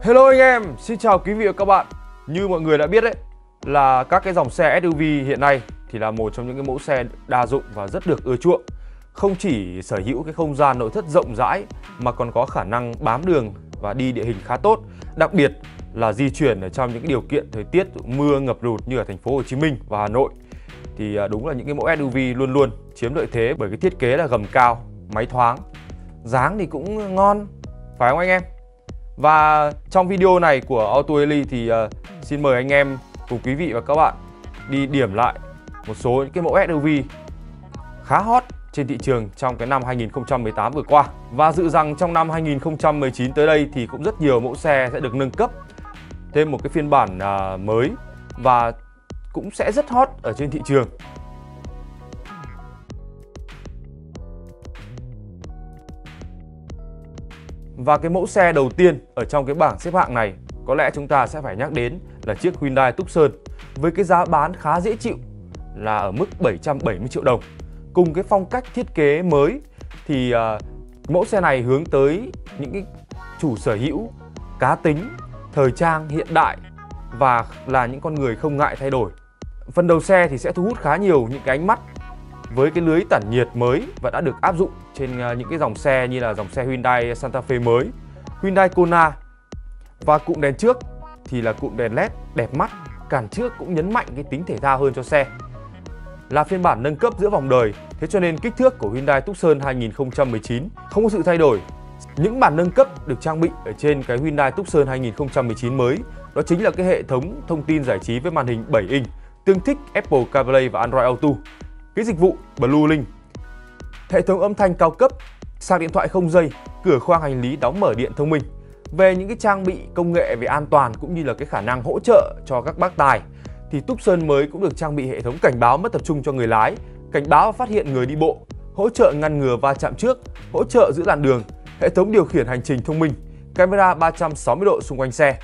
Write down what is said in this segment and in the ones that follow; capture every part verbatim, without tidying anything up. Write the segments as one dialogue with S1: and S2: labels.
S1: Hello anh em, xin chào quý vị và các bạn. Như mọi người đã biết đấy, là các cái dòng xe ét u vê hiện nay thì là một trong những cái mẫu xe đa dụng và rất được ưa chuộng. Không chỉ sở hữu cái không gian nội thất rộng rãi mà còn có khả năng bám đường và đi địa hình khá tốt, đặc biệt là di chuyển ở trong những cái điều kiện thời tiết mưa ngập lụt như ở thành phố Hồ Chí Minh và Hà Nội. Thì đúng là những cái mẫu ét u vê luôn luôn chiếm lợi thế bởi cái thiết kế là gầm cao, máy thoáng, dáng thì cũng ngon, phải không anh em? Và trong video này của Auto Daily thì uh, xin mời anh em cùng quý vị và các bạn đi điểm lại một số những cái mẫu ét u vê khá hot trên thị trường trong cái năm hai nghìn không trăm mười tám vừa qua. Và dự rằng trong năm hai nghìn không trăm mười chín tới đây thì cũng rất nhiều mẫu xe sẽ được nâng cấp thêm một cái phiên bản uh, mới và cũng sẽ rất hot ở trên thị trường. Và cái mẫu xe đầu tiên ở trong cái bảng xếp hạng này có lẽ chúng ta sẽ phải nhắc đến là chiếc Hyundai Tucson với cái giá bán khá dễ chịu là ở mức bảy trăm bảy mươi triệu đồng. Cùng cái phong cách thiết kế mới thì uh, mẫu xe này hướng tới những cái chủ sở hữu cá tính, thời trang hiện đại và là những con người không ngại thay đổi. Phần đầu xe thì sẽ thu hút khá nhiều những cái ánh mắt với cái lưới tản nhiệt mới và đã được áp dụng trên những cái dòng xe như là dòng xe Hyundai Santa Fe mới, Hyundai Kona. Và cụm đèn trước thì là cụm đèn led đẹp mắt, cản trước cũng nhấn mạnh cái tính thể thao hơn cho xe. Là phiên bản nâng cấp giữa vòng đời, thế cho nên kích thước của Hyundai Tucson hai nghìn không trăm mười chín không có sự thay đổi. Những bản nâng cấp được trang bị ở trên cái Hyundai Tucson hai nghìn không trăm mười chín mới đó chính là cái hệ thống thông tin giải trí với màn hình bảy inch, tương thích Apple CarPlay và Android Auto, cái dịch vụ BlueLink, hệ thống âm thanh cao cấp, sạc điện thoại không dây, cửa khoang hành lý đóng mở điện thông minh. Về những cái trang bị công nghệ về an toàn cũng như là cái khả năng hỗ trợ cho các bác tài thì Tucson mới cũng được trang bị hệ thống cảnh báo mất tập trung cho người lái, cảnh báo và phát hiện người đi bộ, hỗ trợ ngăn ngừa va chạm trước, hỗ trợ giữ làn đường, hệ thống điều khiển hành trình thông minh, camera ba trăm sáu mươi độ xung quanh xe.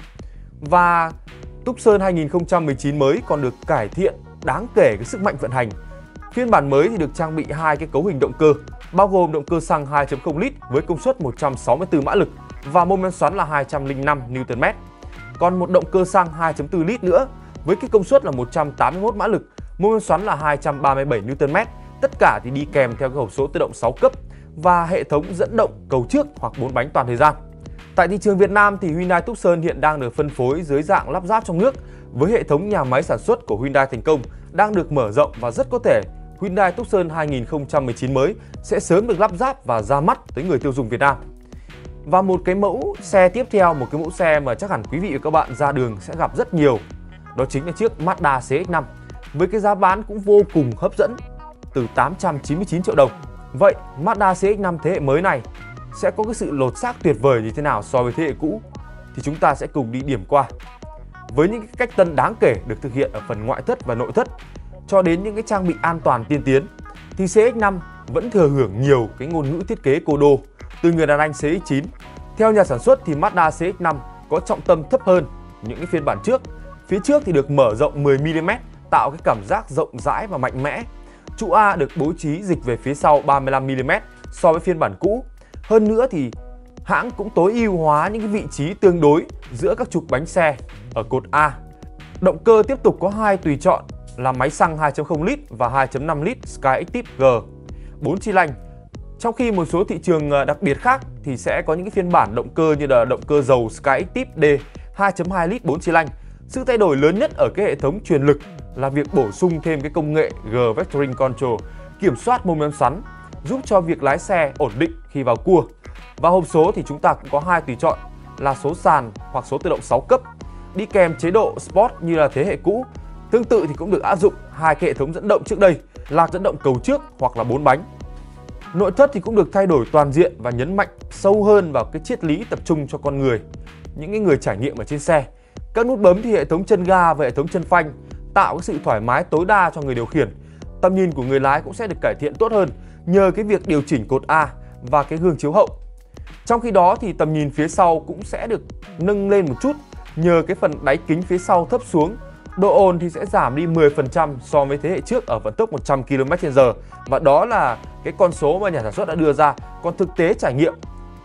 S1: Và Tucson hai nghìn không trăm mười chín mới còn được cải thiện đáng kể cái sức mạnh vận hành. Phiên bản mới thì được trang bị hai cái cấu hình động cơ, bao gồm động cơ xăng hai chấm không lít với công suất một trăm sáu mươi tư mã lực và mô men xoắn là hai trăm lẻ năm niu tơn mét. Còn một động cơ xăng hai chấm bốn lít nữa với cái công suất là một trăm tám mươi mốt mã lực, mô men xoắn là hai trăm ba mươi bảy niu tơn mét. Tất cả thì đi kèm theo cái hộp số tự động sáu cấp và hệ thống dẫn động cầu trước hoặc bốn bánh toàn thời gian. Tại thị trường Việt Nam thì Hyundai Tucson hiện đang được phân phối dưới dạng lắp ráp trong nước với hệ thống nhà máy sản xuất của Hyundai thành công đang được mở rộng và rất có thể Hyundai Tucson hai nghìn không trăm mười chín mới sẽ sớm được lắp ráp và ra mắt tới người tiêu dùng Việt Nam. Và một cái mẫu xe tiếp theo, một cái mẫu xe mà chắc hẳn quý vị và các bạn ra đường sẽ gặp rất nhiều, đó chính là chiếc Mazda xê ích năm với cái giá bán cũng vô cùng hấp dẫn từ tám trăm chín mươi chín triệu đồng. Vậy Mazda xê ích năm thế hệ mới này sẽ có cái sự lột xác tuyệt vời như thế nào so với thế hệ cũ thì chúng ta sẽ cùng đi điểm qua. Với những cái cách tân đáng kể được thực hiện ở phần ngoại thất và nội thất cho đến những cái trang bị an toàn tiên tiến thì xê ích năm vẫn thừa hưởng nhiều cái ngôn ngữ thiết kế cô đô từ người đàn anh xê ích chín. Theo nhà sản xuất thì Mazda xê ích năm có trọng tâm thấp hơn những cái phiên bản trước. Phía trước thì được mở rộng mười mi li mét tạo cái cảm giác rộng rãi và mạnh mẽ. Trụ A được bố trí dịch về phía sau ba mươi lăm mi li mét so với phiên bản cũ. Hơn nữa thì hãng cũng tối ưu hóa những cái vị trí tương đối giữa các trục bánh xe ở cột A. Động cơ tiếp tục có hai tùy chọn là máy xăng hai chấm không lít và hai chấm năm lít Skyactiv G bốn xi lanh. Trong khi một số thị trường đặc biệt khác thì sẽ có những cái phiên bản động cơ như là động cơ dầu Skyactiv D hai chấm hai lít bốn xi lanh. Sự thay đổi lớn nhất ở cái hệ thống truyền lực là việc bổ sung thêm cái công nghệ G Vectoring Control kiểm soát mô men xoắn giúp cho việc lái xe ổn định khi vào cua. Và hộp số thì chúng ta cũng có hai tùy chọn là số sàn hoặc số tự động sáu cấp, đi kèm chế độ Sport như là thế hệ cũ. Tương tự thì cũng được áp dụng hai cái hệ thống dẫn động trước đây là dẫn động cầu trước hoặc là bốn bánh. Nội thất thì cũng được thay đổi toàn diện và nhấn mạnh sâu hơn vào cái triết lý tập trung cho con người, những cái người trải nghiệm ở trên xe. Các nút bấm thì hệ thống chân ga và hệ thống chân phanh tạo cái sự thoải mái tối đa cho người điều khiển. Tầm nhìn của người lái cũng sẽ được cải thiện tốt hơn nhờ cái việc điều chỉnh cột A và cái gương chiếu hậu. Trong khi đó thì tầm nhìn phía sau cũng sẽ được nâng lên một chút nhờ cái phần đáy kính phía sau thấp xuống. Độ ồn thì sẽ giảm đi mười phần trăm so với thế hệ trước ở vận tốc một trăm ki lô mét trên giờ. Và đó là cái con số mà nhà sản xuất đã đưa ra. Còn thực tế trải nghiệm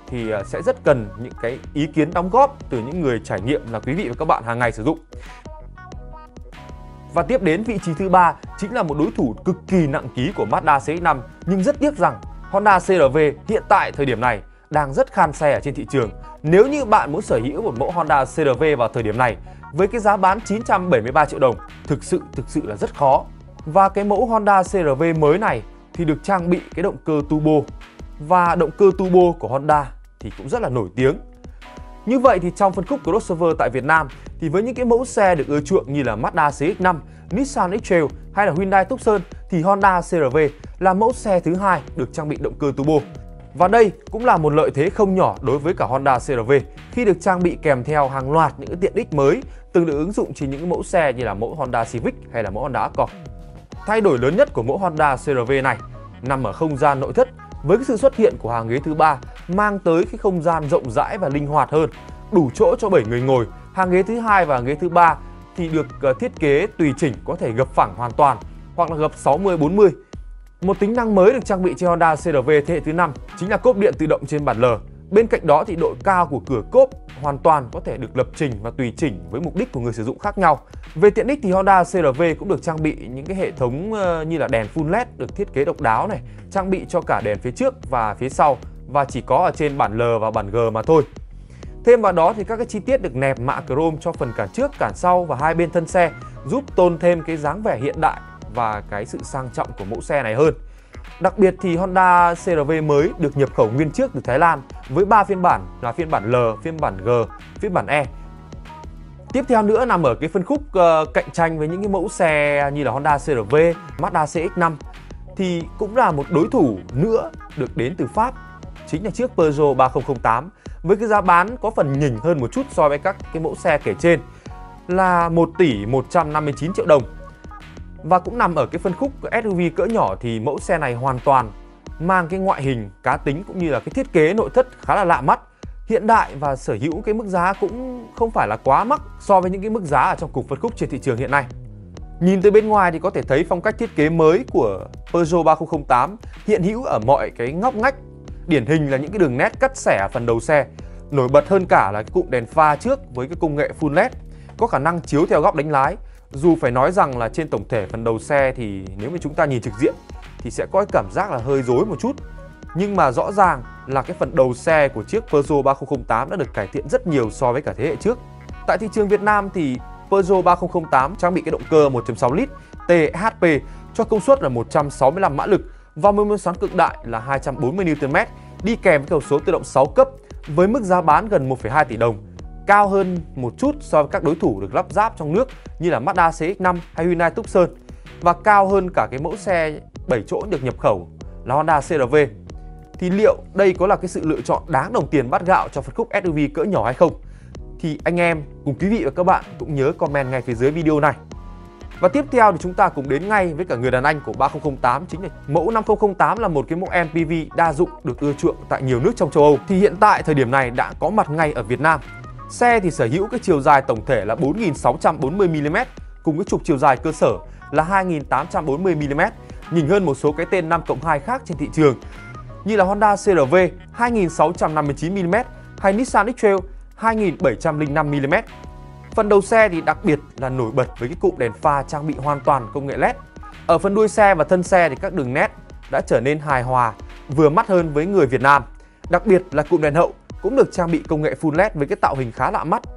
S1: thì sẽ rất cần những cái ý kiến đóng góp từ những người trải nghiệm là quý vị và các bạn hàng ngày sử dụng. Và tiếp đến vị trí thứ ba chính là một đối thủ cực kỳ nặng ký của Mazda C X năm, nhưng rất tiếc rằng Honda xê rờ vê hiện tại thời điểm này đang rất khan xe ở trên thị trường. Nếu như bạn muốn sở hữu một mẫu Honda xê rờ vê vào thời điểm này với cái giá bán chín trăm bảy mươi ba triệu đồng, thực sự thực sự là rất khó. Và cái mẫu Honda xê rờ vê mới này thì được trang bị cái động cơ turbo, và động cơ turbo của Honda thì cũng rất là nổi tiếng. Như vậy thì trong phân khúc crossover tại Việt Nam thì với những cái mẫu xe được ưa chuộng như là Mazda C X năm, Nissan X-Trail hay là Hyundai Tucson thì Honda xê rờ vê là mẫu xe thứ hai được trang bị động cơ turbo. Và đây cũng là một lợi thế không nhỏ đối với cả Honda xê rờ vê khi được trang bị kèm theo hàng loạt những cái tiện ích mới từng được ứng dụng trên những mẫu xe như là mẫu Honda Civic hay là mẫu Honda Accord. Thay đổi lớn nhất của mẫu Honda xê rờ vê này nằm ở không gian nội thất, với cái sự xuất hiện của hàng ghế thứ ba mang tới cái không gian rộng rãi và linh hoạt hơn, đủ chỗ cho bảy người ngồi. Hàng ghế thứ hai và hàng ghế thứ ba thì được thiết kế tùy chỉnh, có thể gập phẳng hoàn toàn hoặc là gập sáu mươi bốn mươi. Một tính năng mới được trang bị trên Honda xê rờ vê thế hệ thứ năm chính là cốp điện tự động trên bản L. Bên cạnh đó thì độ cao của cửa cốp hoàn toàn có thể được lập trình và tùy chỉnh với mục đích của người sử dụng khác nhau. Về tiện ích thì Honda xê rờ vê cũng được trang bị những cái hệ thống như là đèn full led được thiết kế độc đáo này, trang bị cho cả đèn phía trước và phía sau, và chỉ có ở trên bản L và bản G mà thôi. Thêm vào đó thì các cái chi tiết được nẹp mạ chrome cho phần cản trước, cản sau và hai bên thân xe, giúp tôn thêm cái dáng vẻ hiện đại và cái sự sang trọng của mẫu xe này hơn. Đặc biệt thì Honda xê rờ vê mới được nhập khẩu nguyên chiếc từ Thái Lan với ba phiên bản là phiên bản L, phiên bản G, phiên bản E. Tiếp theo nữa nằm ở cái phân khúc uh, cạnh tranh với những cái mẫu xe như là Honda xê rờ vê, Mazda C X năm thì cũng là một đối thủ nữa được đến từ Pháp, chính là chiếc Peugeot ba không không tám, với cái giá bán có phần nhỉnh hơn một chút so với các cái mẫu xe kể trên là một tỷ một trăm năm mươi chín triệu đồng. Và cũng nằm ở cái phân khúc ét u vê cỡ nhỏ thì mẫu xe này hoàn toàn mang cái ngoại hình cá tính cũng như là cái thiết kế nội thất khá là lạ mắt, hiện đại, và sở hữu cái mức giá cũng không phải là quá mắc so với những cái mức giá ở trong cùng phân khúc trên thị trường hiện nay. Nhìn từ bên ngoài thì có thể thấy phong cách thiết kế mới của Peugeot ba không không tám hiện hữu ở mọi cái ngóc ngách, điển hình là những cái đường nét cắt xẻ phần đầu xe. Nổi bật hơn cả là cái cụm đèn pha trước với cái công nghệ full led có khả năng chiếu theo góc đánh lái. Dù phải nói rằng là trên tổng thể phần đầu xe thì nếu mà chúng ta nhìn trực diện thì sẽ có cái cảm giác là hơi rối một chút, nhưng mà rõ ràng là cái phần đầu xe của chiếc Peugeot ba không không tám đã được cải thiện rất nhiều so với cả thế hệ trước. Tại thị trường Việt Nam thì Peugeot ba không không tám trang bị cái động cơ một chấm sáu lít tê hát pê cho công suất là một trăm sáu mươi lăm mã lực và mô men xoắn cực đại là hai trăm bốn mươi niu tơn mét, đi kèm với hộp số tự động sáu cấp với mức giá bán gần một phẩy hai tỷ đồng, cao hơn một chút so với các đối thủ được lắp ráp trong nước như là Mazda C X năm hay Hyundai Tucson, và cao hơn cả cái mẫu xe bảy chỗ được nhập khẩu là Honda xê rờ vê. Thì liệu đây có là cái sự lựa chọn đáng đồng tiền bát gạo cho phân khúc ét u vê cỡ nhỏ hay không? Thì anh em cùng quý vị và các bạn cũng nhớ comment ngay phía dưới video này. Và tiếp theo thì chúng ta cùng đến ngay với cả người đàn anh của ba không không tám, chính là mẫu năm không không tám, là một cái mẫu em pê vê đa dụng được ưa chuộng tại nhiều nước trong châu Âu. Thì hiện tại thời điểm này đã có mặt ngay ở Việt Nam. Xe thì sở hữu cái chiều dài tổng thể là bốn nghìn sáu trăm bốn mươi mi li mét cùng cái trục chiều dài cơ sở là hai nghìn tám trăm bốn mươi mi li mét, nhỉnh hơn một số cái tên năm cộng hai khác trên thị trường như là Honda xê rờ vê hai nghìn sáu trăm năm mươi chín mi li mét hay Nissan X-Trail hai nghìn bảy trăm lẻ năm mi li mét. Phần đầu xe thì đặc biệt là nổi bật với cái cụm đèn pha trang bị hoàn toàn công nghệ led. Ở phần đuôi xe và thân xe thì các đường nét đã trở nên hài hòa, vừa mắt hơn với người Việt Nam. Đặc biệt là cụm đèn hậu cũng được trang bị công nghệ full led với cái tạo hình khá lạ mắt.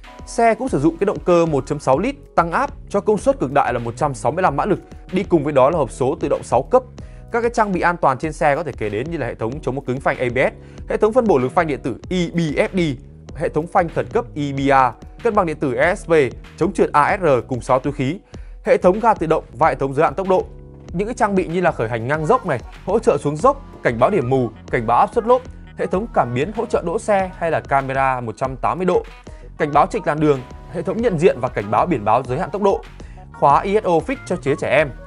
S1: Xe cũng sử dụng cái động cơ một chấm sáu lít tăng áp cho công suất cực đại là một trăm sáu mươi lăm mã lực, đi cùng với đó là hộp số tự động sáu cấp. Các cái trang bị an toàn trên xe có thể kể đến như là hệ thống chống móc cứng phanh a bê ét, hệ thống phân bổ lực phanh điện tử e bê ép đê, hệ thống phanh khẩn cấp e bê rờ, cân bằng điện tử e ét pê, chống trượt a ét rờ cùng sáu túi khí, hệ thống ga tự động và hệ thống giới hạn tốc độ. Những cái trang bị như là khởi hành ngang dốc này, hỗ trợ xuống dốc, cảnh báo điểm mù, cảnh báo áp suất lốp, hệ thống cảm biến hỗ trợ đỗ xe hay là camera một trăm tám mươi độ, cảnh báo trịch làn đường, hệ thống nhận diện và cảnh báo biển báo giới hạn tốc độ, khóa i ét o Fix cho chế trẻ em.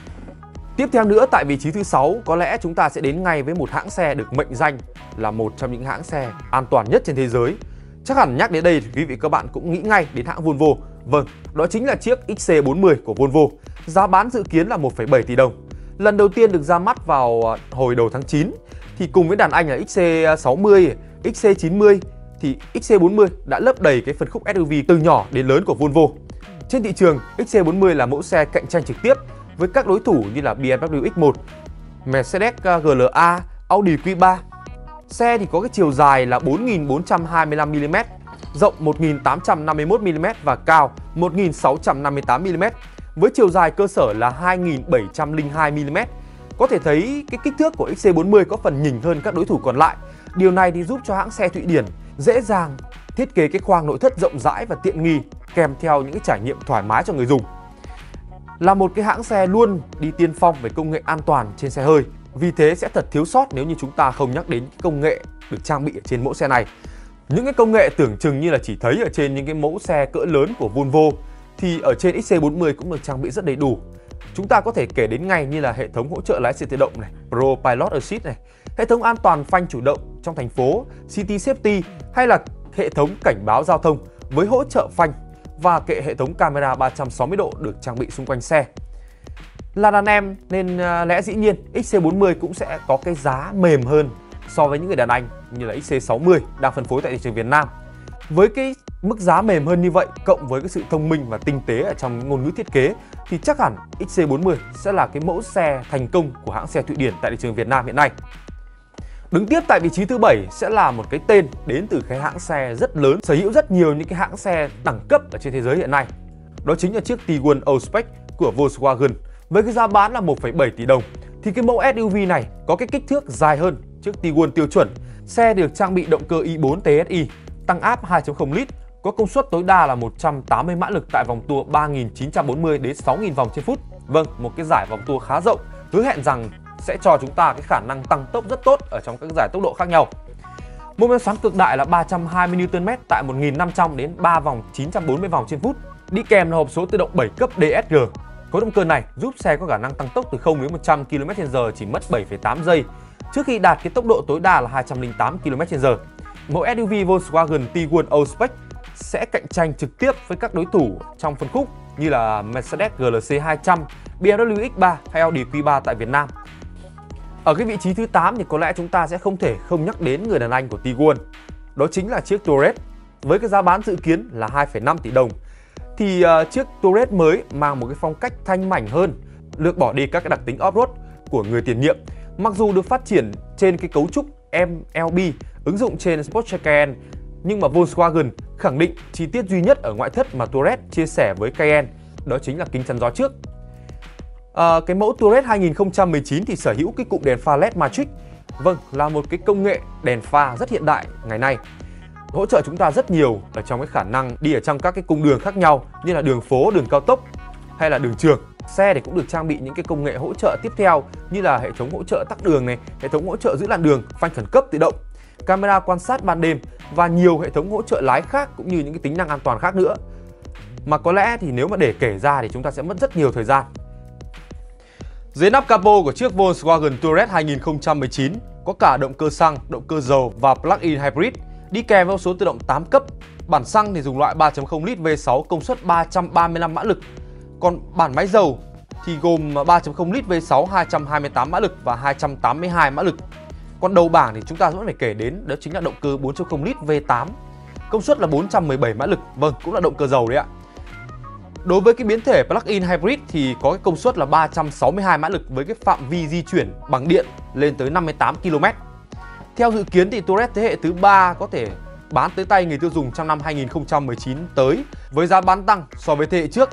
S1: Tiếp theo nữa, tại vị trí thứ sáu, có lẽ chúng ta sẽ đến ngay với một hãng xe được mệnh danh là một trong những hãng xe an toàn nhất trên thế giới. Chắc hẳn nhắc đến đây thì quý vị các bạn cũng nghĩ ngay đến hãng Volvo. Vâng, đó chính là chiếc ích xê bốn mươi của Volvo. Giá bán dự kiến là một phẩy bảy tỷ đồng. Lần đầu tiên được ra mắt vào hồi đầu tháng chín thì cùng với đàn anh là X C sáu mươi, X C chín mươi thì X C bốn mươi đã lấp đầy cái phân khúc ét u vê từ nhỏ đến lớn của Volvo. Trên thị trường, X C bốn mươi là mẫu xe cạnh tranh trực tiếp với các đối thủ như là B M W X một, Mercedes G L A, Audi Q ba. Xe thì có cái chiều dài là bốn nghìn bốn trăm hai mươi lăm mi li mét, rộng một nghìn tám trăm năm mươi mốt mi li mét và cao một nghìn sáu trăm năm mươi tám mi li mét, với chiều dài cơ sở là hai nghìn bảy trăm lẻ hai mi li mét. Có thể thấy cái kích thước của X C bốn mươi có phần nhỉnh hơn các đối thủ còn lại. Điều này thì giúp cho hãng xe Thụy Điển dễ dàng thiết kế cái khoang nội thất rộng rãi và tiện nghi, kèm theo những cái trải nghiệm thoải mái cho người dùng. Là một cái hãng xe luôn đi tiên phong về công nghệ an toàn trên xe hơi, vì thế sẽ thật thiếu sót nếu như chúng ta không nhắc đến cái công nghệ được trang bị ở trên mẫu xe này. Những cái công nghệ tưởng chừng như là chỉ thấy ở trên những cái mẫu xe cỡ lớn của Volvo thì ở trên X C bốn mươi cũng được trang bị rất đầy đủ. Chúng ta có thể kể đến ngay như là hệ thống hỗ trợ lái xe tự động này, Pro Pilot Assist này, hệ thống an toàn phanh chủ động trong thành phố, City Safety, hay là hệ thống cảnh báo giao thông với hỗ trợ phanh và kệ hệ thống camera ba trăm sáu mươi độ được trang bị xung quanh xe. Là đàn em nên lẽ dĩ nhiên X C bốn mươi cũng sẽ có cái giá mềm hơn so với những người đàn anh như là X C sáu mươi đang phân phối tại thị trường Việt Nam. Với cái mức giá mềm hơn như vậy cộng với cái sự thông minh và tinh tế ở trong ngôn ngữ thiết kế thì chắc hẳn X C bốn mươi sẽ là cái mẫu xe thành công của hãng xe Thụy Điển tại thị trường Việt Nam hiện nay. Đứng tiếp tại vị trí thứ bảy sẽ là một cái tên đến từ cái hãng xe rất lớn, sở hữu rất nhiều những cái hãng xe đẳng cấp ở trên thế giới hiện nay. Đó chính là chiếc Tiguan O-Spec của Volkswagen. Với cái giá bán là một phẩy bảy tỷ đồng thì cái mẫu ét u vê này có cái kích thước dài hơn chiếc Tiguan tiêu chuẩn. Xe được trang bị động cơ i bốn T S I, tăng áp hai chấm không lít, có công suất tối đa là một trăm tám mươi mã lực tại vòng tua ba nghìn chín trăm bốn mươi đến sáu nghìn vòng trên phút. Vâng, một cái giải vòng tua khá rộng, hứa hẹn rằng sẽ cho chúng ta cái khả năng tăng tốc rất tốt ở trong các giải tốc độ khác nhau. Mô men xoắn cực đại là ba trăm hai mươi Newton mét tại một nghìn năm trăm đến ba vòng chín trăm bốn mươi vòng trên phút. Đi kèm là hộp số tự động bảy cấp D S G. Khối động cơ này giúp xe có khả năng tăng tốc từ không đến một trăm ki lô mét trên giờ chỉ mất bảy phẩy tám giây, trước khi đạt cái tốc độ tối đa là hai trăm lẻ tám ki lô mét trên giờ. Mẫu ét u vê Volkswagen Tiguan O-Spec sẽ cạnh tranh trực tiếp với các đối thủ trong phân khúc như là Mercedes G L C hai trăm, B M W X ba hay Audi Q ba tại Việt Nam. Ở cái vị trí thứ tám thì có lẽ chúng ta sẽ không thể không nhắc đến người đàn anh của Tiguan. Đó chính là chiếc Touareg. Với cái giá bán dự kiến là hai phẩy năm tỷ đồng thì uh, chiếc Touareg mới mang một cái phong cách thanh mảnh hơn, lược bỏ đi các cái đặc tính off-road của người tiền nhiệm. Mặc dù được phát triển trên cái cấu trúc M L B ứng dụng trên Porsche Cayenne, nhưng mà Volkswagen khẳng định chi tiết duy nhất ở ngoại thất mà Touareg chia sẻ với Cayenne, đó chính là kính chắn gió trước. À, cái mẫu Touareg hai nghìn không trăm mười chín thì sở hữu cái cụm đèn pha led Matrix. Vâng, là một cái công nghệ đèn pha rất hiện đại ngày nay, hỗ trợ chúng ta rất nhiều ở trong cái khả năng đi ở trong các cái cung đường khác nhau như là đường phố, đường cao tốc hay là đường trường. Xe thì cũng được trang bị những cái công nghệ hỗ trợ tiếp theo như là hệ thống hỗ trợ tắc đường này, hệ thống hỗ trợ giữ làn đường, phanh khẩn cấp tự động, camera quan sát ban đêm và nhiều hệ thống hỗ trợ lái khác cũng như những cái tính năng an toàn khác nữa. Mà có lẽ thì nếu mà để kể ra thì chúng ta sẽ mất rất nhiều thời gian. Dưới nắp capo của chiếc Volkswagen Touareg hai nghìn không trăm mười chín có cả động cơ xăng, động cơ dầu và plug-in hybrid, đi kèm với số tự động tám cấp. Bản xăng thì dùng loại ba chấm không lít V sáu công suất ba trăm ba mươi lăm mã lực. Còn bản máy dầu thì gồm ba chấm không lít V sáu hai trăm hai mươi tám mã lực và hai trăm tám mươi hai mã lực. Còn đầu bảng thì chúng ta vẫn phải kể đến đó chính là động cơ bốn chấm không lít V tám, công suất là bốn trăm mười bảy mã lực, vâng cũng là động cơ dầu đấy ạ. Đối với cái biến thể plug-in hybrid thì có cái công suất là ba trăm sáu mươi hai mã lực với cái phạm vi di chuyển bằng điện lên tới năm mươi tám ki lô mét. Theo dự kiến thì Touareg thế hệ thứ ba có thể bán tới tay người tiêu dùng trong năm hai nghìn không trăm mười chín tới với giá bán tăng so với thế hệ trước.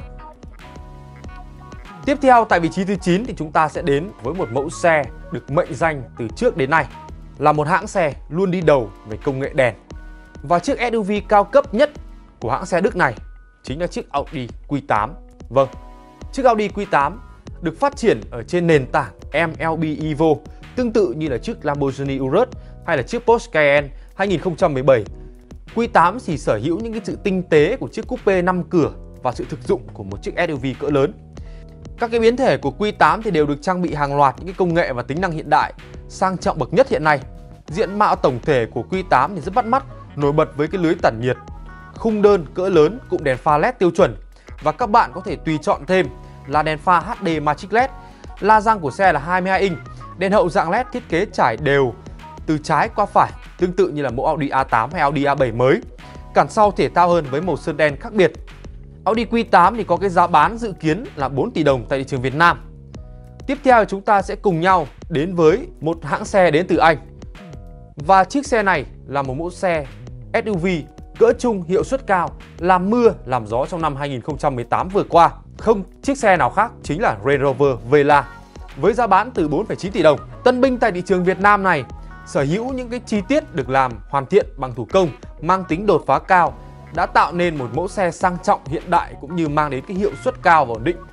S1: Tiếp theo tại vị trí thứ chín thì chúng ta sẽ đến với một mẫu xe được mệnh danh từ trước đến nay là một hãng xe luôn đi đầu về công nghệ đèn. Và chiếc ét u vê cao cấp nhất của hãng xe Đức này chính là chiếc Audi Q tám. Vâng, chiếc Audi Q tám được phát triển ở trên nền tảng M L B Evo, tương tự như là chiếc Lamborghini Urus hay là chiếc Porsche Cayenne hai nghìn không trăm mười bảy. Q tám thì sở hữu những cái sự tinh tế của chiếc coupe năm cửa và sự thực dụng của một chiếc ét u vê cỡ lớn. Các cái biến thể của Q tám thì đều được trang bị hàng loạt những cái công nghệ và tính năng hiện đại, sang trọng bậc nhất hiện nay. Diện mạo tổng thể của Q tám thì rất bắt mắt, nổi bật với cái lưới tản nhiệt, khung đơn cỡ lớn, cụm đèn pha led tiêu chuẩn và các bạn có thể tùy chọn thêm là đèn pha H D Matrix led. La răng của xe là hai mươi hai inch, đèn hậu dạng led thiết kế trải đều từ trái qua phải, tương tự như là mẫu Audi A tám hay Audi A bảy mới. Cản sau thể thao hơn với màu sơn đen khác biệt. Audi Q tám thì có cái giá bán dự kiến là bốn tỷ đồng tại thị trường Việt Nam. Tiếp theo chúng ta sẽ cùng nhau đến với một hãng xe đến từ Anh. Và chiếc xe này là một mẫu xe ét u vê cỡ trung hiệu suất cao, làm mưa làm gió trong năm hai nghìn không trăm mười tám vừa qua. Không chiếc xe nào khác chính là Range Rover Vela với giá bán từ bốn phẩy chín tỷ đồng. Tân binh tại thị trường Việt Nam này sở hữu những cái chi tiết được làm hoàn thiện bằng thủ công, mang tính đột phá cao, đã tạo nên một mẫu xe sang trọng hiện đại cũng như mang đến cái hiệu suất cao và ổn định.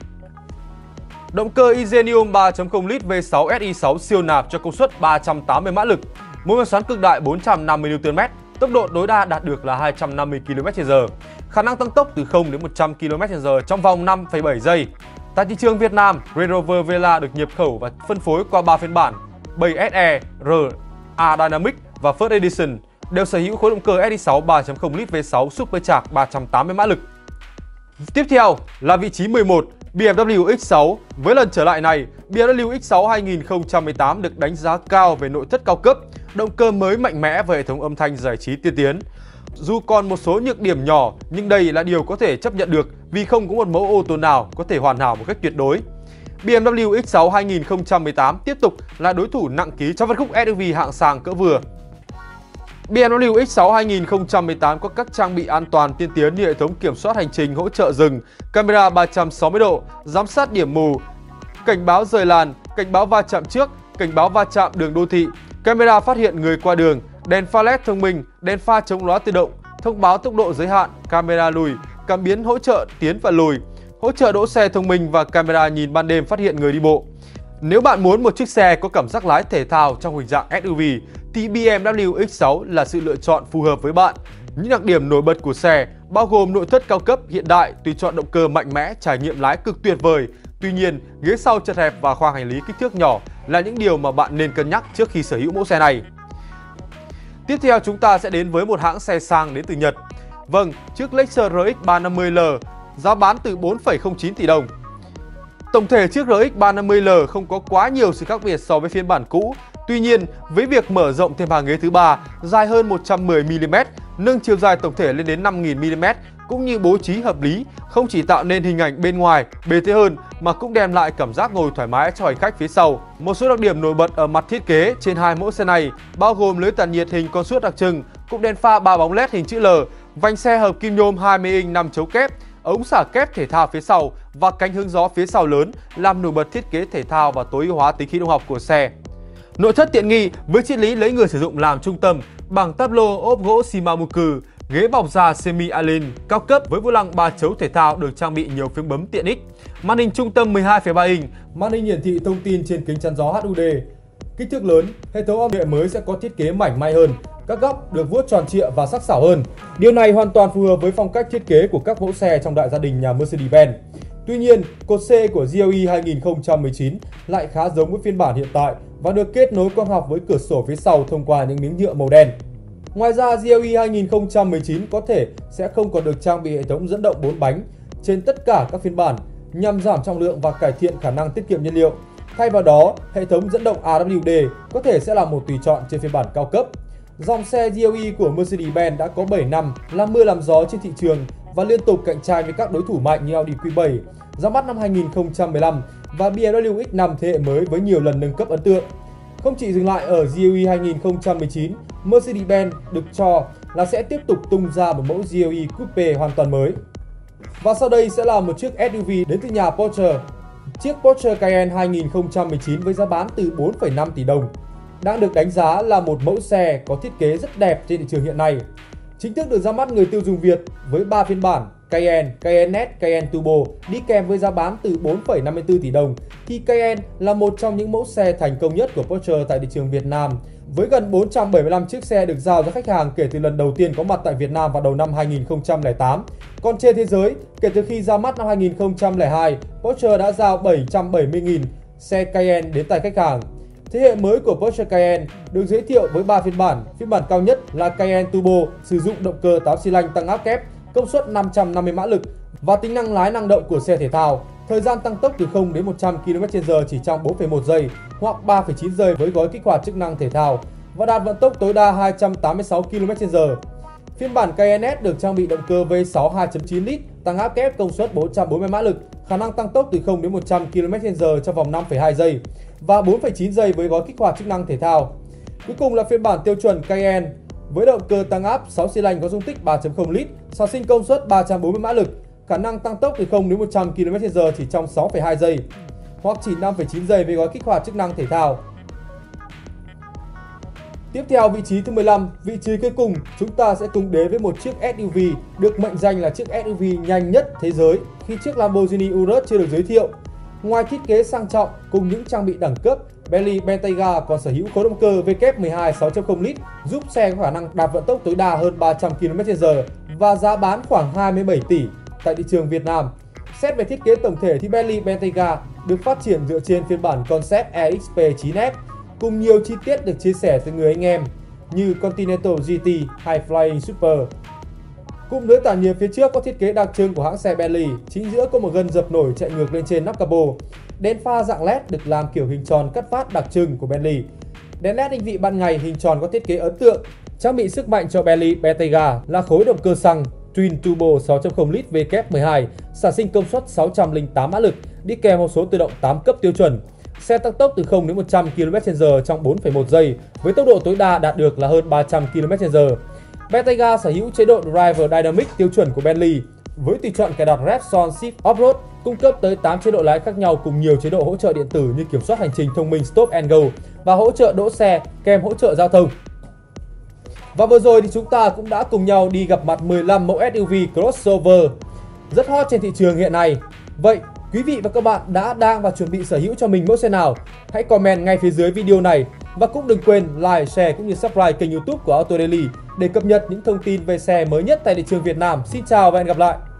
S1: Động cơ Ingenium ba chấm không lít V sáu S I sáu siêu nạp cho công suất ba trăm tám mươi mã lực, mô men xoắn cực đại bốn trăm năm mươi niu tơn mét, tốc độ tối đa đạt được là hai trăm năm mươi ki lô mét trên giờ, khả năng tăng tốc từ không đến một trăm ki lô mét trên giờ trong vòng năm phẩy bảy giây. Tại thị trường Việt Nam, Range Rover Vela được nhập khẩu và phân phối qua ba phiên bản bảy S E, R, A Dynamic và First Edition, đều sở hữu khối động cơ S I sáu ba chấm không lít V sáu Supercharged ba trăm tám mươi mã lực. Tiếp theo là vị trí mười một, B M W X sáu. Với lần trở lại này, B M W X sáu hai nghìn không trăm mười tám được đánh giá cao về nội thất cao cấp, động cơ mới mạnh mẽ và hệ thống âm thanh giải trí tiên tiến. Dù còn một số nhược điểm nhỏ, nhưng đây là điều có thể chấp nhận được vì không có một mẫu ô tô nào có thể hoàn hảo một cách tuyệt đối. B M W X sáu hai nghìn không trăm mười tám tiếp tục là đối thủ nặng ký trong phân khúc ét u vê hạng sàn cỡ vừa. B M W X sáu hai nghìn không trăm mười tám có các trang bị an toàn tiên tiến như hệ thống kiểm soát hành trình hỗ trợ dừng, camera ba trăm sáu mươi độ, giám sát điểm mù, cảnh báo rời làn, cảnh báo va chạm trước, cảnh báo va chạm đường đô thị, camera phát hiện người qua đường, đèn pha led thông minh, đèn pha chống lóa tự động, thông báo tốc độ giới hạn, camera lùi, cảm biến hỗ trợ tiến và lùi, hỗ trợ đỗ xe thông minh và camera nhìn ban đêm phát hiện người đi bộ. Nếu bạn muốn một chiếc xe có cảm giác lái thể thao trong hình dạng ét u vê thì B M W X sáu là sự lựa chọn phù hợp với bạn. Những đặc điểm nổi bật của xe bao gồm nội thất cao cấp hiện đại, tùy chọn động cơ mạnh mẽ, trải nghiệm lái cực tuyệt vời. Tuy nhiên, ghế sau chật hẹp và khoang hành lý kích thước nhỏ là những điều mà bạn nên cân nhắc trước khi sở hữu mẫu xe này. Tiếp theo chúng ta sẽ đến với một hãng xe sang đến từ Nhật. Vâng, chiếc Lexus R X ba năm mươi L giá bán từ bốn phẩy không chín tỷ đồng. Tổng thể chiếc R X ba năm mươi L không có quá nhiều sự khác biệt so với phiên bản cũ. Tuy nhiên, với việc mở rộng thêm hàng ghế thứ ba dài hơn một trăm mười mi li mét, nâng chiều dài tổng thể lên đến năm nghìn mi li mét, cũng như bố trí hợp lý, không chỉ tạo nên hình ảnh bên ngoài bề thế hơn mà cũng đem lại cảm giác ngồi thoải mái cho hành khách phía sau. Một số đặc điểm nổi bật ở mặt thiết kế trên hai mẫu xe này bao gồm lưới tản nhiệt hình con suốt đặc trưng, cụm đèn pha ba bóng led hình chữ L, vành xe hợp kim nhôm hai mươi inch năm chấu kép, ống xả kép thể thao phía sau và cánh hướng gió phía sau lớn làm nổi bật thiết kế thể thao và tối ưu hóa tính khí động học của xe. Nội thất tiện nghi với triết lý lấy người sử dụng làm trung tâm bằng táp lô ốp gỗ Shimamuku, ghế bọc da semi-allen cao cấp với vô lăng ba chấu thể thao được trang bị nhiều phím bấm tiện ích, màn hình trung tâm mười hai phẩy ba inch, màn hình hiển thị thông tin trên kính chắn gió hát u đê, kích thước lớn, hệ thống âm nghệ mới sẽ có thiết kế mảnh mai hơn, các góc được vuốt tròn trịa và sắc sảo hơn. Điều này hoàn toàn phù hợp với phong cách thiết kế của các mẫu xe trong đại gia đình nhà Mercedes-Benz. Tuy nhiên, cột C của G L E hai nghìn không trăm mười chín lại khá giống với phiên bản hiện tại và được kết nối quang học với cửa sổ phía sau thông qua những miếng nhựa màu đen. Ngoài ra, G L E hai nghìn không trăm mười chín có thể sẽ không còn được trang bị hệ thống dẫn động bốn bánh trên tất cả các phiên bản nhằm giảm trọng lượng và cải thiện khả năng tiết kiệm nhiên liệu. Thay vào đó, hệ thống dẫn động A W D có thể sẽ là một tùy chọn trên phiên bản cao cấp. Dòng xe G L E của Mercedes-Benz đã có bảy năm làm mưa làm gió trên thị trường và liên tục cạnh tranh với các đối thủ mạnh như Audi Q bảy, ra mắt năm hai nghìn không trăm mười lăm và B M W X năm thế hệ mới với nhiều lần nâng cấp ấn tượng. Không chỉ dừng lại ở G L E hai nghìn không trăm mười chín, Mercedes-Benz được cho là sẽ tiếp tục tung ra một mẫu G L E Coupe hoàn toàn mới. Và sau đây sẽ là một chiếc ét u vê đến từ nhà Porsche. Chiếc Porsche Cayenne hai nghìn không trăm mười chín với giá bán từ bốn phẩy năm tỷ đồng đang được đánh giá là một mẫu xe có thiết kế rất đẹp trên thị trường hiện nay. Chính thức được ra mắt người tiêu dùng Việt với ba phiên bản Cayenne, Cayenne S, Cayenne Turbo đi kèm với giá bán từ bốn phẩy năm mươi tư tỷ đồng, thì Cayenne là một trong những mẫu xe thành công nhất của Porsche tại thị trường Việt Nam, với gần bốn trăm bảy mươi lăm chiếc xe được giao cho khách hàng kể từ lần đầu tiên có mặt tại Việt Nam vào đầu năm hai nghìn không trăm lẻ tám. Còn trên thế giới, kể từ khi ra mắt năm hai nghìn không trăm lẻ hai, Porsche đã giao bảy trăm bảy mươi nghìn xe Cayenne đến tay khách hàng. Thế hệ mới của Porsche Cayenne được giới thiệu với ba phiên bản. Phiên bản cao nhất là Cayenne Turbo sử dụng động cơ tám xi lanh tăng áp kép, công suất năm trăm năm mươi mã lực và tính năng lái năng động của xe thể thao. Thời gian tăng tốc từ không đến một trăm ki lô mét trên giờ chỉ trong bốn phẩy một giây hoặc ba phẩy chín giây với gói kích hoạt chức năng thể thao.
S2: và đạt vận tốc tối đa hai trăm tám mươi sáu ki lô mét trên giờ. Phiên bản Cayenne S được trang bị động cơ V sáu hai chấm chín lít, tăng áp kép công suất bốn trăm bốn mươi mã lực, khả năng tăng tốc từ không đến một trăm ki lô mét trên giờ trong vòng năm phẩy hai giây và bốn phẩy chín giây với gói kích hoạt chức năng thể thao. Cuối cùng là phiên bản tiêu chuẩn Cayenne với động cơ tăng áp sáu xi lanh có dung tích ba phẩy không lít, xả sinh công suất ba trăm bốn mươi mã lực, khả năng tăng tốc từ không đến một trăm ki lô mét trên giờ chỉ trong sáu phẩy hai giây hoặc chỉ năm phẩy chín giây với gói kích hoạt chức năng thể thao. Tiếp theo vị trí thứ mười lăm, vị trí cuối cùng, chúng ta sẽ cùng đến với một chiếc ét u vê được mệnh danh là chiếc ét u vê nhanh nhất thế giới khi chiếc Lamborghini Urus chưa được giới thiệu. Ngoài thiết kế sang trọng cùng những trang bị đẳng cấp, Bentley Bentayga còn sở hữu khối động cơ W mười hai sáu phẩy không lít giúp xe có khả năng đạt vận tốc tối đa hơn ba trăm ki lô mét trên giờ và giá bán khoảng hai mươi bảy tỷ tại thị trường Việt Nam. Xét về thiết kế tổng thể thì Bentley Bentayga được phát triển dựa trên phiên bản Concept e ích pê chín S cùng nhiều chi tiết được chia sẻ từ người anh em như Continental giê tê hay Flying Super. Cụm lưới tản nhiệt phía trước có thiết kế đặc trưng của hãng xe Bentley, chính giữa có một gân dập nổi chạy ngược lên trên nắp capo. Đèn pha dạng led được làm kiểu hình tròn cắt phát đặc trưng của Bentley. Đèn led định vị ban ngày hình tròn có thiết kế ấn tượng. Trang bị sức mạnh cho Bentley Bentayga là khối động cơ xăng Twin Turbo sáu phẩy không lít W mười hai, xả sinh công suất sáu trăm lẻ tám mã lực, đi kèm hộp số tự động tám cấp tiêu chuẩn. Xe tăng tốc từ không đến một trăm ki lô mét trên giờ trong bốn phẩy một giây với tốc độ tối đa đạt được là hơn ba trăm ki lô mét trên giờ. Bentayga sở hữu chế độ Driver Dynamic tiêu chuẩn của Bentley với tùy chọn cài đặt Repsol Shift Off-Road, cung cấp tới tám chế độ lái khác nhau cùng nhiều chế độ hỗ trợ điện tử như kiểm soát hành trình thông minh Stop and Go và hỗ trợ đỗ xe kèm hỗ trợ giao thông. Và vừa rồi thì chúng ta cũng đã cùng nhau đi gặp mặt mười lăm mẫu ét u vê crossover rất hot trên thị trường hiện nay. Vậy quý vị và các bạn đã, đang và chuẩn bị sở hữu cho mình mẫu xe nào? Hãy comment ngay phía dưới video này và cũng đừng quên like, share cũng như subscribe kênh YouTube của Auto Daily để cập nhật những thông tin về xe mới nhất tại thị trường Việt Nam. Xin chào và hẹn gặp lại!